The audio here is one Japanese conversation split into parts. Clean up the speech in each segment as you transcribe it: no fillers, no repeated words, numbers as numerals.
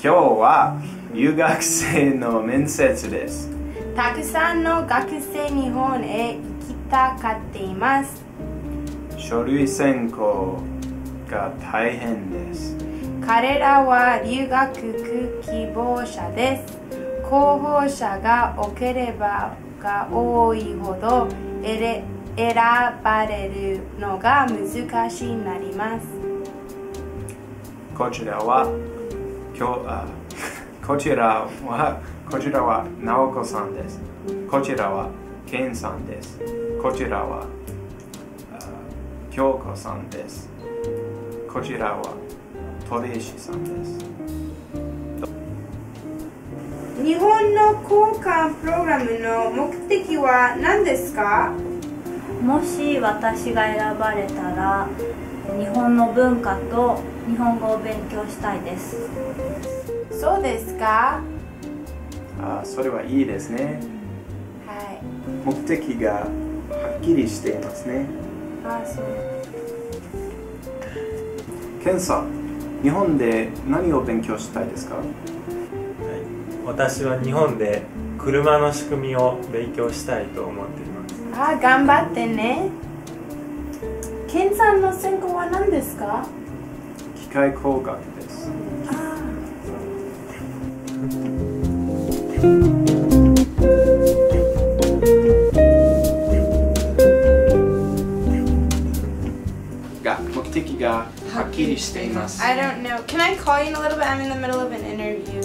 日は留学生の面接です。 たくさんの学生日本へ行きたがっています。 書類選考が大変です。 彼らは留学希望者です。候補者が多ければが多いほど選ばれるのが難しくなります。 こちらは直子さんです。こちらはケンさんです。こちらは京子さんです。こちらはトレイシさんです。 日本の交換プログラムの目的は何ですか？ もし私が選ばれたら日本の文化と日本語を勉強したいです。 そうですか？ それはいいですね。 はい。 目的がはっきりしていますね。 そう。 ケンさん、日本で何を勉強したいですか？ 私は日本で車の仕組みを勉強したいと思っています。 頑張ってね。ケンさんの専攻は何ですか？ 機械工学です。目的がはっきりしています。 I don't know. Can I call you in a little bit? I'm in the middle of an interview.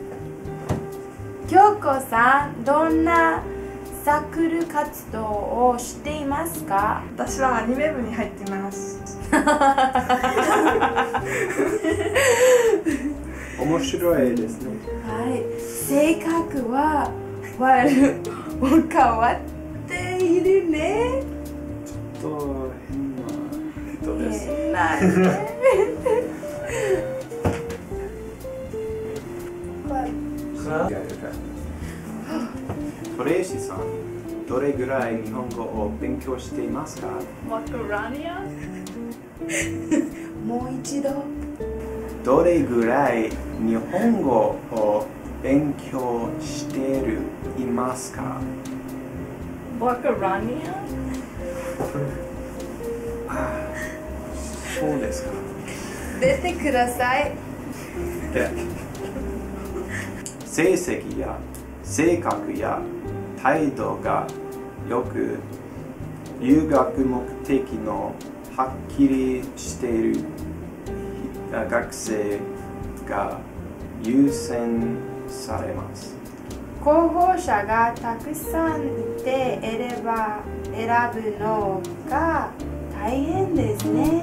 京子さん、どんなサークル活動をしていますか？ 私はアニメ部に入っています。 面白いですね。 はい。性格は変わっているね。 ちょっと変な人です。 変なね。 トレイシさん、どれぐらい日本語を勉強していますか？ マカロニア？ もう一度。 どれぐらい日本語を勉強していますか？ マカロニア？そうですか。 出てください。 成績や性格や態度がよく留学目的のはっきりしている学生が優先されます。 候補者がたくさんいて選ぶのが大変ですね。